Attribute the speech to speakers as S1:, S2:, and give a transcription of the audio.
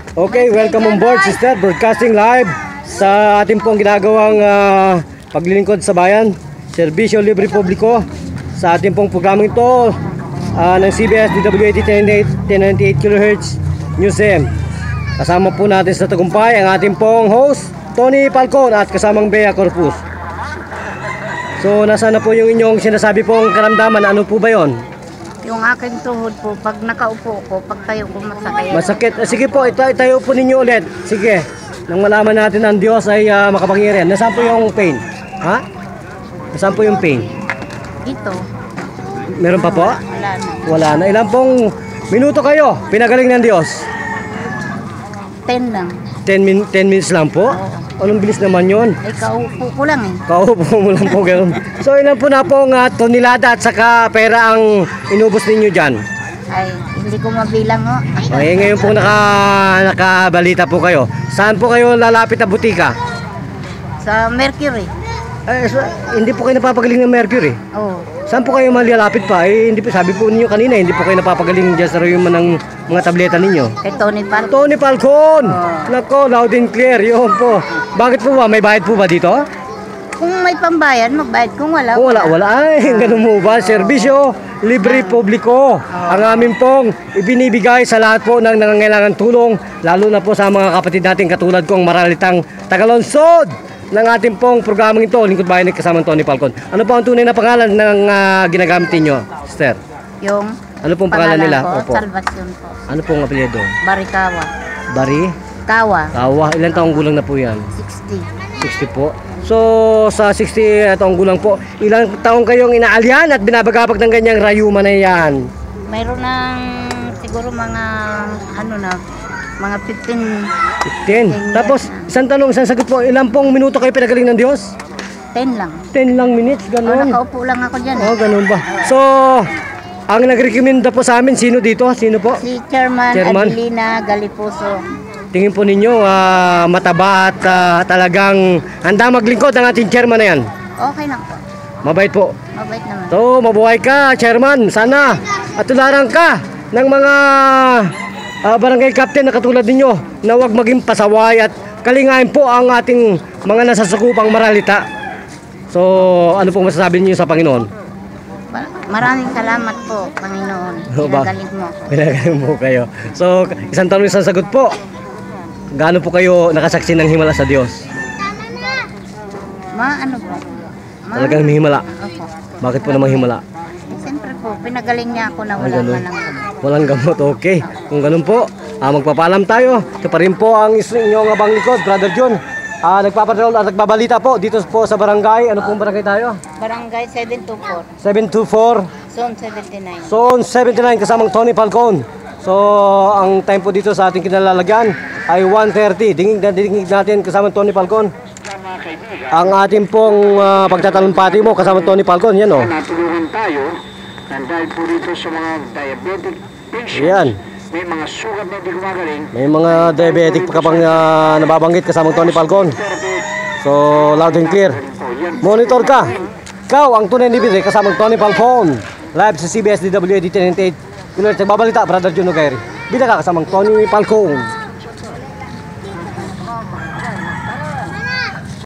S1: Okay, welcome on board, sister. Broadcasting live sa ating pong ginagawang paglilingkod sa bayan, Serbisyo Libre Publiko, sa ating pong programang ito ng CBS DWAT 1098 kHz News AM. Kasama po natin sa tagumpay ang ating pong host, Tony Falcon, at kasamang Bea Corpus. So, nasa na po yung inyong sinasabi pong karamdaman? Ano po ba yon?
S2: Yung aking tuhod po, pag nakaupo ko, pag tayo ko masakit.
S1: Masakit. Sige po, itayo po ninyo ulit. Sige. Nang malaman natin ang Diyos ay makapangyarihan. Nasaan po yung pain? Ha? Nasaan po yung pain?
S2: Ito.
S1: Meron pa po?
S2: Wala na.
S1: Wala na. Ilang pong minuto kayo pinagaling ng Diyos?
S2: 10 lang.
S1: 10 minutes lang po?
S2: Oo.
S1: Anong bilis naman yun?
S2: Ay, kaupo ko lang eh.
S1: Kaupo mo lang po ganun. So ilan po na pong tonelada at saka pera ang inubos ninyo dyan?
S2: Ay, hindi ko mabilang o.
S1: Ay, ngayon po nakabalita po kayo. Saan po kayo lalapit na butika?
S2: Sa Mercury.
S1: Ay, hindi po kayo napapagaling ng Mercury.
S2: Oo.
S1: Saan po kayo malalapit pa? Eh, hindi po, sabi po ninyo kanina, hindi po kayo napapagaling dyan sa rayuman ng mga tableta ninyo.
S2: Kay Tony Falcon.
S1: Tony Falcon!
S2: Oh.
S1: Nako, loud and clear. Yun po. Bakit po ba? May bayad po ba dito?
S2: Kung may pambayan, magbayad. Kung wala,
S1: Kung wala. Ay, ganun mo ba? Serbisyo Libre Publiko. Ang amin pong ibinibigay sa lahat po ng nangangailangan tulong, lalo na po sa mga kapatid natin katulad kong maralitang tagalonsod ng ating pong programang ito, Lingkod Bayan kasamang Tony Falcon. Ano po ang tunay na pangalan ng ginagamit niyo, sister?
S2: yung
S1: Ano pong pangalan nila?
S2: ko,
S1: Opo.
S2: Salvacion po.
S1: Ano pong apelyido?
S2: Barikawa.
S1: Bari?
S2: Kawa.
S1: Tawa. Ilan taong gulang na po yan?
S2: 60.
S1: 60 po. So, sa 60 taong gulang po, ilang taong kayong inaalyan at binabagabag ng ganyang rayuman na yan?
S2: Mayroon ng siguro mga ano na, mga
S1: 10.
S2: 10
S1: Tapos, isang tanong, isang sagot po, ilang pong minuto kayo pinagaling ng Diyos?
S2: 10 lang.
S1: 10 lang minutes,
S2: Oh,
S1: ganun.
S2: nakaupo lang ako dyan.
S1: Oh, ganun ba? So, ang nagrekomenda po sa amin, sino dito? Sino po?
S2: Si Chairman Adelina Galipuso.
S1: Tingin po ninyo, mataba at talagang handa maglingkod ang ating chairman na yan.
S2: Okay lang po.
S1: Mabait po.
S2: Mabait naman.
S1: So, mabuhay ka, chairman. Sana at tularan ka ng mga barangay captain na katulad ninyo na huwag maging pasaway at kalingain po ang ating mga nasasakupang maralita. So, ano pong masasabi niyo sa Panginoon?
S2: Maraming salamat po, Panginoon. Pinagaling mo.
S1: Pinagaling mo kayo. So, isang tanong, isang sagot po. Gaano po kayo nakasaksi ng himala sa Diyos?
S2: Ano po?
S1: Talagang may himala.
S2: Opo.
S1: Bakit po namang himala?
S2: Siyempre po, pinagaling niya ako na wala
S1: ganun.
S2: man lang.
S1: Walang gamot, okay. Kung ganun po, magpapaalam tayo. Ito pa rin po ang inyong abang likod, Brother John. Nagpapatrol at nagbabalita po dito po sa barangay. Ano pong barangay tayo?
S2: Barangay 724.
S1: 724.
S2: Zone 79.
S1: Zone 79 kasamang Tony Falcon. So, ang time po dito sa ating kinalalagyan ay 1:30. Dingig natin kasamang Tony Falcon. Ang ating pong pagtatalumpati mo kasamang Tony Falcon. Yan o.
S3: Natulungan tayo dahil po rito sa mga diabetic patient.
S1: Yan.
S3: May mga sugat na hindi gumagaling.
S1: May mga diabetic pa kapang nababanggit kasamang Tony Falcon. So, loud and clear. Monitor ka. Ikaw ang tunay ni Bidre kasamang Tony Falcon. Live sa CBS DWAT 1098. Kung nagbabalita, Brother Juno Gairi. Bida ka kasamang Tony Falcon.